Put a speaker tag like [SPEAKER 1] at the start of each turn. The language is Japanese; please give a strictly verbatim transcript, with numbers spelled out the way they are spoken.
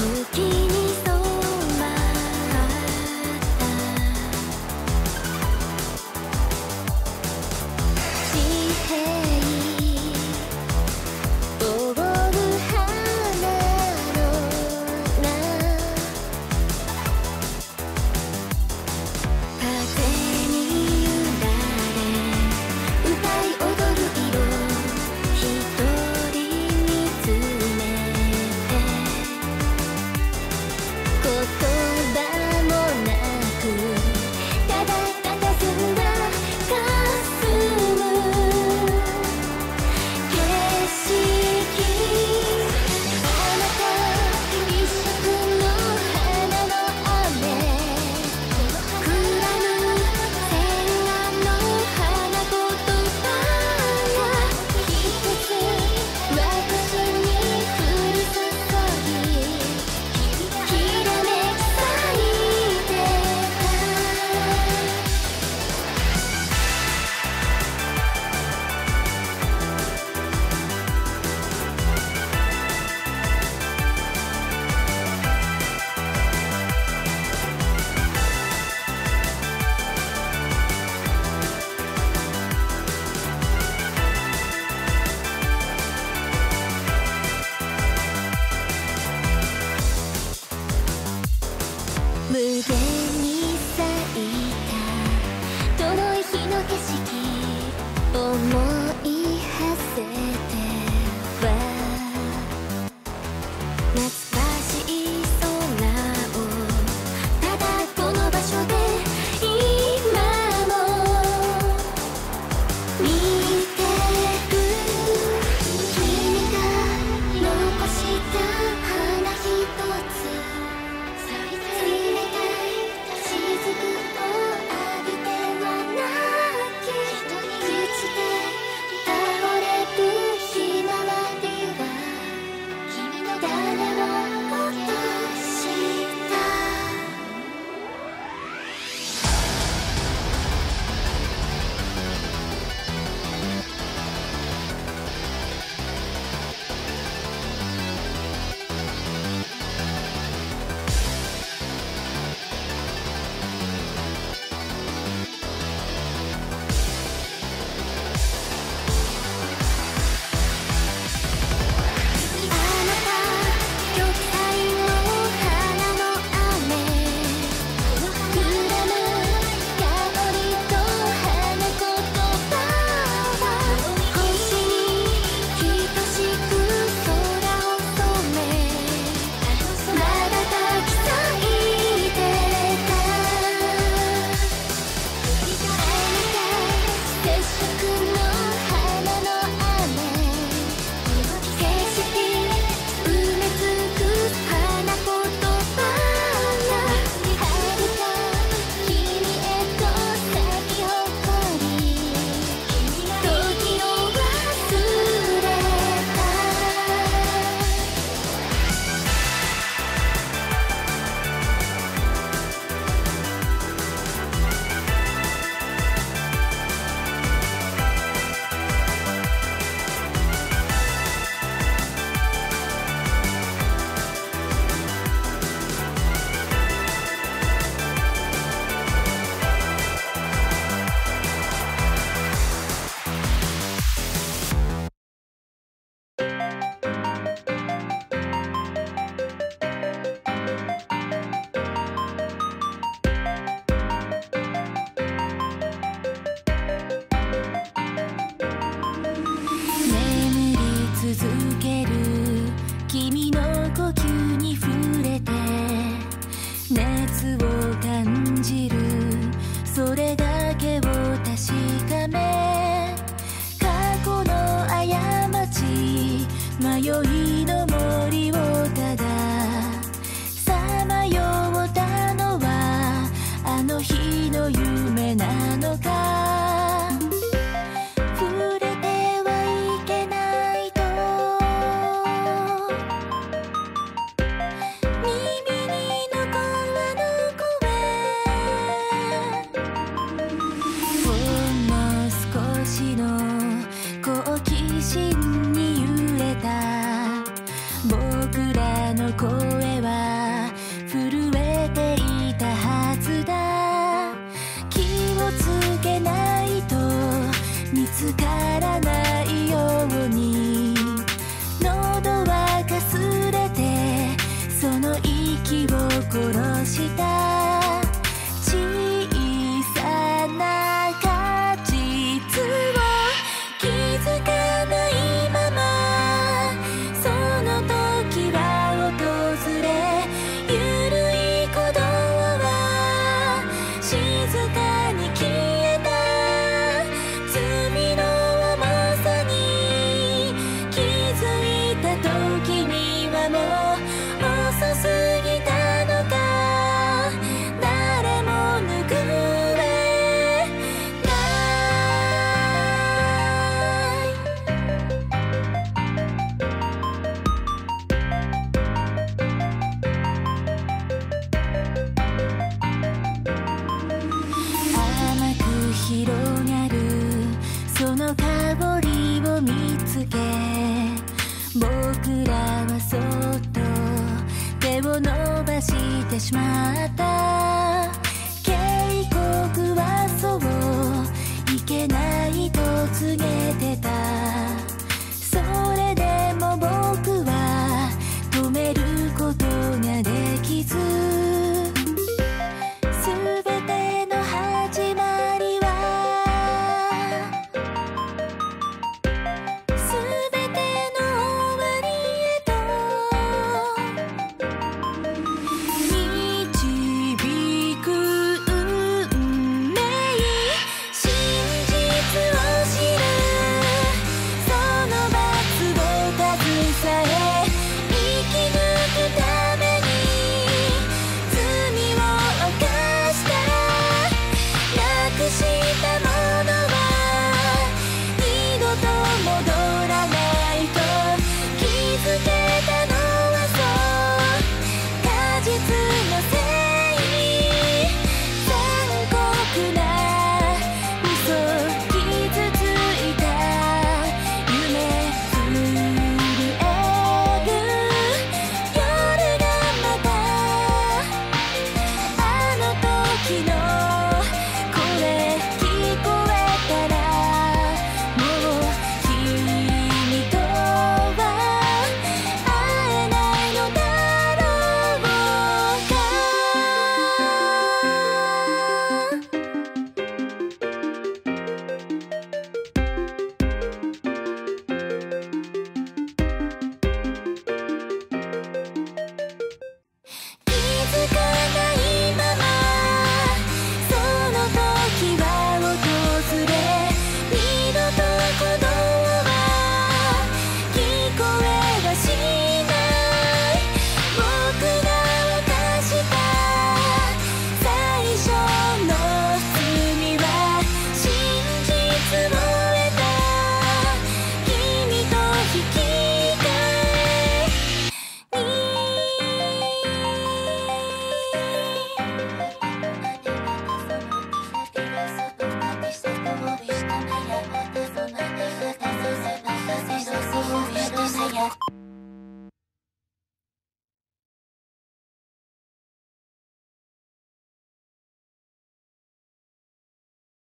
[SPEAKER 1] 時に染まった地平覆う花の名風に揺られ歌い踊る色一人見つめて言葉もなくただ佇んだ霞む景色あなた一色の花の雨膨らむ千眼の花言葉が一つ私に降り注ぎきらめき咲いてた無限に咲いた遠い日の景色思い馳せては懐かしい空をただこの場所で今も見てる君が残した花ひとつ冷たい雫を浴びては泣き口で息を殺した小さな果実を気づかないままその時は訪れゆるい鼓動は静かに消えた罪の重さに気づいた時にはもう遅すぎたのか誰も拭えない甘く広がるその香りを見つけ僕らはそっと手を伸ばしてしまった警告はそういけないと告げてた